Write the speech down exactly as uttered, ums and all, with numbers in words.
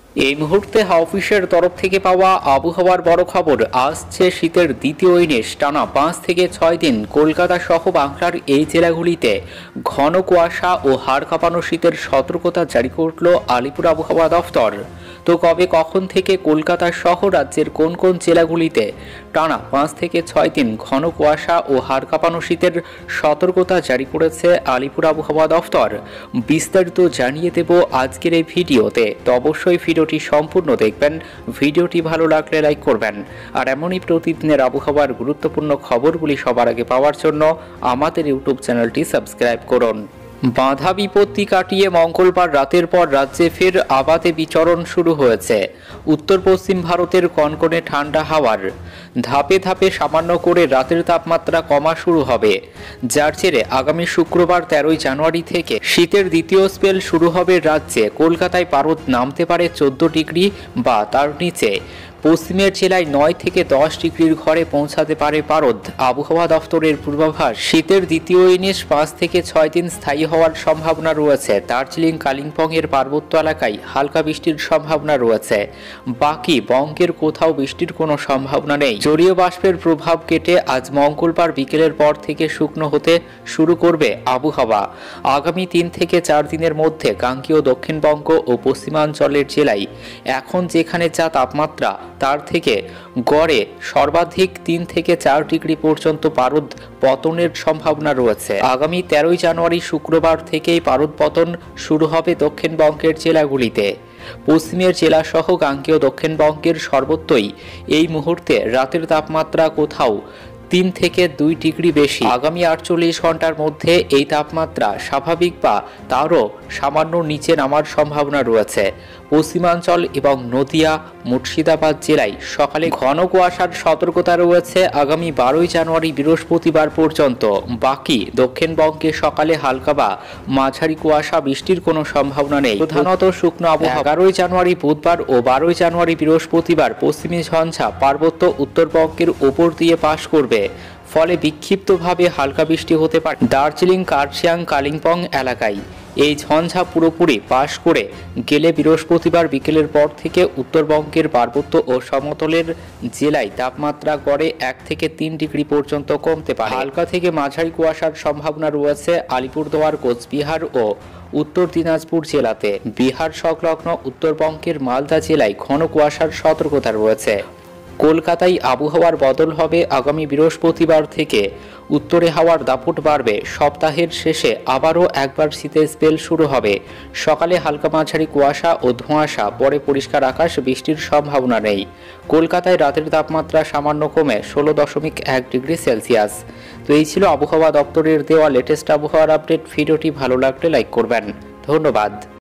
এই মুহূর্তে হাওয়া অফিসের তরফ থেকে পাওয়া আবহাওয়ার বড় খবর। আসছে শীতের দ্বিতীয় ইনিংস। টানা পাঁচ থেকে ছয় দিন কলকাতা সহ বাংলার এই জেলাগুলিতে ঘন কুয়াশা ও হাড় কাঁপানো শীতের সতর্কতা জারি করল আলিপুর আবহাওয়া দফতর। তো কবে কখন থেকে কলকাতা সহ রাজ্যের কোন কোন জেলাগুলিতে টানা পাঁচ থেকে ছয় দিন ঘন কুয়াশা ও হাড় কাঁপানো শীতের সতর্কতা জারি করেছে আলিপুর আবহাওয়া দফতর, বিস্তারিত জানিয়ে দেব আজকের এই ভিডিওতে। তো অবশ্যই ভিডিওটি সম্পূর্ণ দেখবেন। ভিডিওটি ভালো লাগলে লাইক করবেন, আর এমনই প্রতিদিনের আবহাওয়ার গুরুত্বপূর্ণ খবরগুলি সবার আগে পাওয়ার জন্য আমাদের ইউটিউব চ্যানেলটি সাবস্ক্রাইব করুন। বাধা বিপত্তি কাটিয়ে মঙ্গলবার রাতের পর রাজ্যে ফের আবাদে বিচরণ শুরু হয়েছে। উত্তর পশ্চিম ভারতের কনকনে ঠান্ডা হাওয়ার ধাপে ধাপে সামান্য করে রাতের তাপমাত্রা কমা শুরু হবে, যার জেরে আগামী শুক্রবার তেরোই জানুয়ারি থেকে শীতের দ্বিতীয় স্পেল শুরু হবে রাজ্যে। কলকাতায় পারদ নামতে পারে চোদ্দ ডিগ্রি বা তার নিচে। পশ্চিমের জেলায় নয় থেকে দশ ডিগ্রির ঘরে পৌঁছাতে পারে পারদ। আবহাওয়া দফতরের পূর্বাভাস, শীতের দ্বিতীয় ইনিংস পাঁচ থেকে ছয় দিন স্থায়ী হওয়ার সম্ভাবনা রয়েছে। দার্জিলিং কালিম্পং এর পার্বত্য এলাকায় হালকা বৃষ্টির সম্ভাবনা রয়েছে। বাকি বঙ্গের কোথাও বৃষ্টির কোনো সম্ভাবনা নেই। জলীয় বাষ্পের প্রভাব কেটে আজ মঙ্গলবার বিকেলের পর থেকে শুকনো হতে শুরু করবে আবহাওয়া। আগামী তিন থেকে চার দিনের মধ্যে কাঙ্ক্ষীয় দক্ষিণবঙ্গ ও পশ্চিমাঞ্চলের জেলায় এখন যেখানে যা তাপমাত্রা, তার থেকে গড়ে সর্বাধিক তিন থেকে চার ডিগ্রি পর্যন্ত পারদ পতনের সম্ভাবনা রয়েছে। আগামী তেরোই জানুয়ারি শুক্রবার থেকেই পারদ পতন শুরু হবে দক্ষিণবঙ্গের জেলাগুলিতে। পশ্চিমের জেলাসহ কাঙ্ক্ষীয় দক্ষিণবঙ্গের সর্বত্রই এই মুহূর্তে রাতের তাপমাত্রা কোথাও তিন থেকে দুই ডিগ্রি বেশি। আগামী আটচল্লিশ ঘন্টার মধ্যে এই তাপমাত্রা স্বাভাবিক বা তারও সামান্য নিচে নামার সম্ভাবনা রয়েছে। পশ্চিমাঞ্চল এবং নদিয়া, মুর্শিদাবাদ জেলায় সকালে ঘন কুয়াশার সতর্কতা রয়েছে আগামী বারোই জানুয়ারি বৃহস্পতিবার পর্যন্ত। বাকি দক্ষিণবঙ্গে সকালে হালকা বা মাঝারি কুয়াশা, বৃষ্টির কোনো সম্ভাবনা নেই। প্রধানত শুকনো আবহাওয়া। এগারোই জানুয়ারি বুধবার ও বারোই জানুয়ারি বৃহস্পতিবার পশ্চিমী ঝঞ্ঝা পার্বত্য উত্তরবঙ্গের ওপর দিয়ে পাশ করবে, ফলে বিক্ষিপ্তভাবে হালকা বৃষ্টি হতে পারে দার্জিলিং, কার্শিয়াং, কালিম্পং এলাকায়। এই ঝঞ্ঝা পুরোপুরি পাশ করে গেলে বৃহস্পতিবার বিকেলের পর থেকে উত্তরবঙ্গের পার্বত্য ও সমতলের জেলায় তাপমাত্রা গড়ে এক থেকে তিন ডিগ্রি পর্যন্ত কমতে পারে। হালকা থেকে মাঝারি কুয়াশার সম্ভাবনা রয়েছে আলিপুরদুয়ার, কোচবিহার ও উত্তর দিনাজপুর জেলাতে। বিহার সংলগ্ন উত্তরবঙ্গের মালদা জেলায় ঘন কুয়াশার সতর্কতা রয়েছে। কলকাতায় আবহাওয়ার বদল হবে আগামী বৃহস্পতিবার থেকে। উত্তরে হাওয়ার দাপট বাড়বে। সপ্তাহের শেষে আবারও একবার শীতের স্পেল শুরু হবে। সকালে হালকা মাঝারি কুয়াশা ও ধোঁয়াশা, পরে পরিষ্কার আকাশ, বৃষ্টির সম্ভাবনা নেই। কলকাতায় রাতের তাপমাত্রা সামান্য কমে ষোলো দশমিক এক ডিগ্রি সেলসিয়াস। তো এই ছিল আবহাওয়া দপ্তরের দেওয়া লেটেস্ট আবহাওয়ার আপডেট। ভিডিওটি ভালো লাগলে লাইক করবেন। ধন্যবাদ।